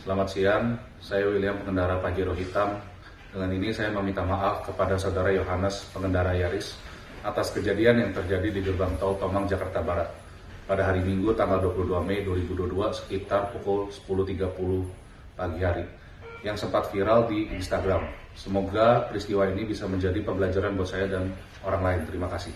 Selamat siang, saya William, pengendara Pajero hitam. Dengan ini saya meminta maaf kepada saudara Yohanes, pengendara Yaris, atas kejadian yang terjadi di gerbang tol Tomang, Jakarta Barat pada hari Minggu tanggal 22 Mei 2022 sekitar pukul 10.30 pagi hari yang sempat viral di Instagram. Semoga peristiwa ini bisa menjadi pembelajaran buat saya dan orang lain. Terima kasih.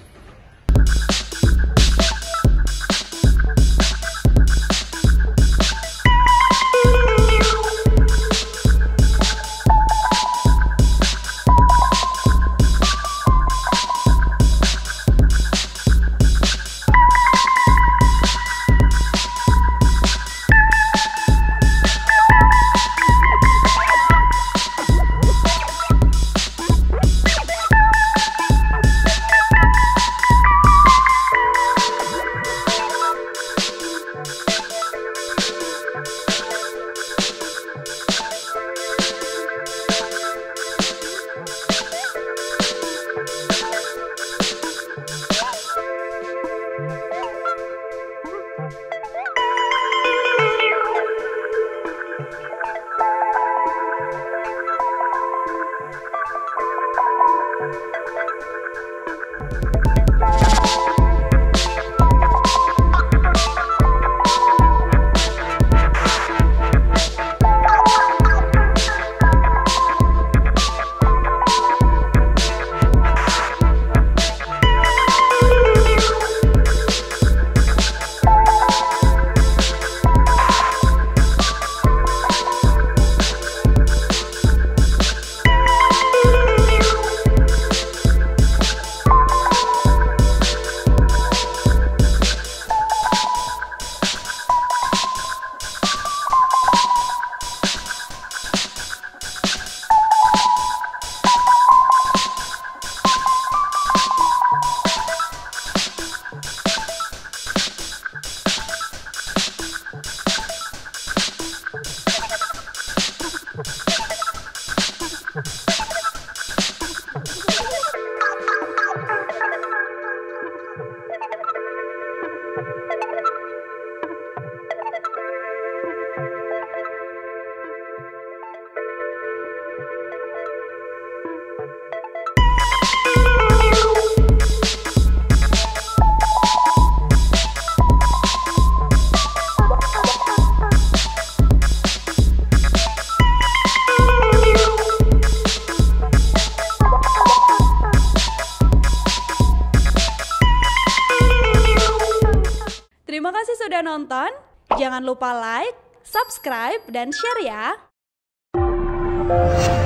Terima kasih sudah nonton. Jangan lupa like, subscribe, dan share ya.